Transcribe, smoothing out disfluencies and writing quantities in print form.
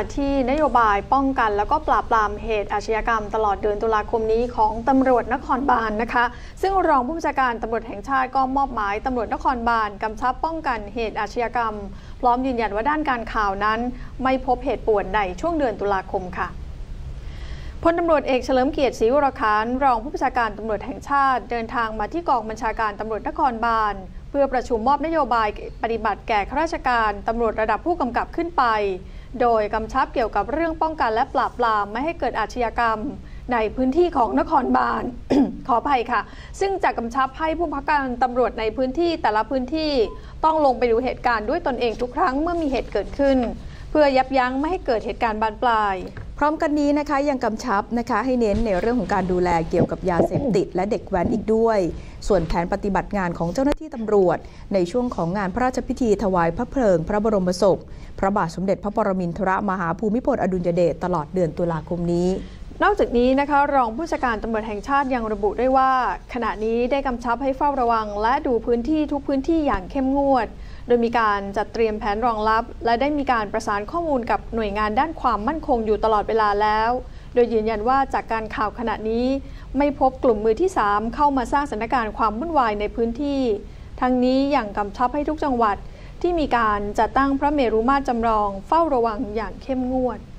ที่นโยบายป้องกันแล้วก็ปราบปรามเหตุอาชญากรรมตลอดเดือนตุลาคมนี้ของตำรวจนครบาลนะคะซึ่งรองผู้บัญชาการตำรวจแห่งชาติก็มอบหมายตำรวจนครบาลกำชับป้องกันเหตุอาชญากรรมพร้อมยืนยันว่าด้านการข่าวนั้นไม่พบเหตุป่วนในช่วงเดือนตุลาคมค่ะพลตำรวจเอกเฉลิมเกียรติศรีวรคารรองผู้บัญชาการตำรวจแห่งชาติเดินทางมาที่กองบัญชาการตำรวจนครบาลเพื่อประชุมมอบนโยบายปฏิบัติแก่ข้าราชการตำรวจระดับผู้กำกับขึ้นไปโดยกำชับเกี่ยวกับเรื่องป้องกันและปราบปรามไม่ให้เกิดอาชญากรรมในพื้นที่ของนครบาล ขออภัยค่ะซึ่งจะกำชับให้ผู้บังคับการตำรวจในพื้นที่แต่ละพื้นที่ต้องลงไปดูเหตุการณ์ด้วยตนเองทุกครั้งเมื่อมีเหตุเกิดขึ้นเพื่อยับยั้งไม่ให้เกิดเหตุการณ์บานปลายพร้อมกันนี้นะคะยังกำชับนะคะให้เน้นในเรื่องของการดูแลเกี่ยวกับยาเสพติดและเด็กแว้นอีกด้วยส่วนแผนปฏิบัติงานของเจ้าหน้าที่ตำรวจในช่วงของงานพระราชพิธีถวายพระเพลิงพระบรมศพพระบาทสมเด็จพระปรมินทรมหาภูมิพลอดุลยเดชตลอดเดือนตุลาคมนี้นอกจากนี้นะคะรองผู้บัญชาการตำรวจแห่งชาติยังระบุด้วยว่าขณะนี้ได้กำชับให้เฝ้าระวังและดูพื้นที่ทุกพื้นที่อย่างเข้มงวดโดยมีการจัดเตรียมแผนรองรับและได้มีการประสานข้อมูลกับหน่วยงานด้านความมั่นคงอยู่ตลอดเวลาแล้วโดยยืนยันว่าจากการข่าวขณะนี้ไม่พบกลุ่มมือที่3เข้ามาสร้างสถานการณ์ความวุ่นวายในพื้นที่ทั้งนี้ยังกำชับให้ทุกจังหวัดที่มีการจัดตั้งพระเมรุมาตรจำลองเฝ้าระวังอย่างเข้มงวด